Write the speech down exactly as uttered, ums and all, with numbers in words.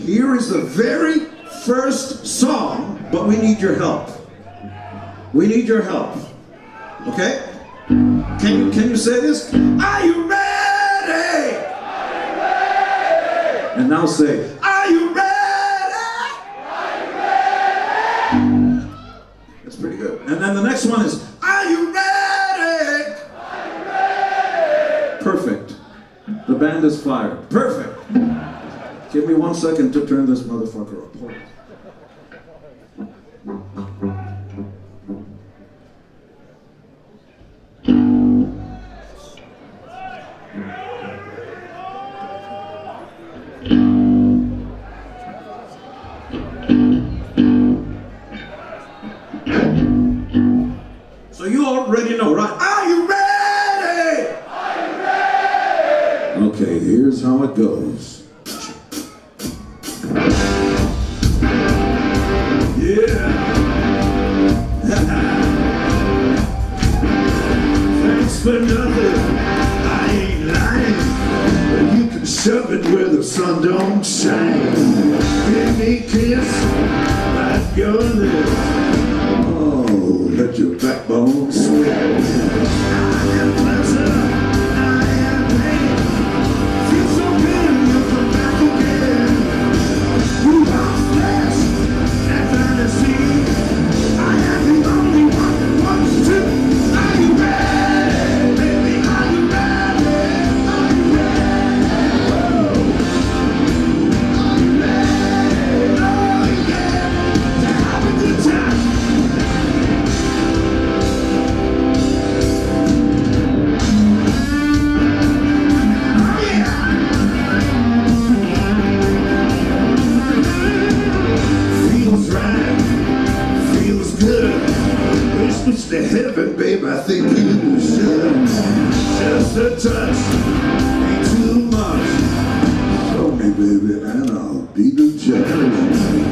Here is the very first song, but we need your help. We need your help. Okay? Can you can you say this? Are you ready? Are you ready? And now say, are you ready? Are you ready? That's pretty good. And then the next one is, are you ready? Are you ready? Perfect. The band is fired. Perfect. Give me one second to turn this motherfucker up. Hold on. So you already know, right? Are you ready? Are you ready? Okay, here's how it goes. Yeah. Thanks for nothing. I ain't lying. But you can shove it where the sun don't shine. Give me a kiss like your lips. Oh, let your backbone swing. I am pleasure. I am pain. Feel so good you come back again. You are flesh and fantasy. I am the only one that wants to. Are you ready, baby? Are you ready? Are you ready? Are you ready? Oh yeah, to have a good time. Oh yeah. Feels right, feels good. Wish this to heaven, babe, I think you should. Just a touch, ain't too much. Show me, baby, and I'll be the judge.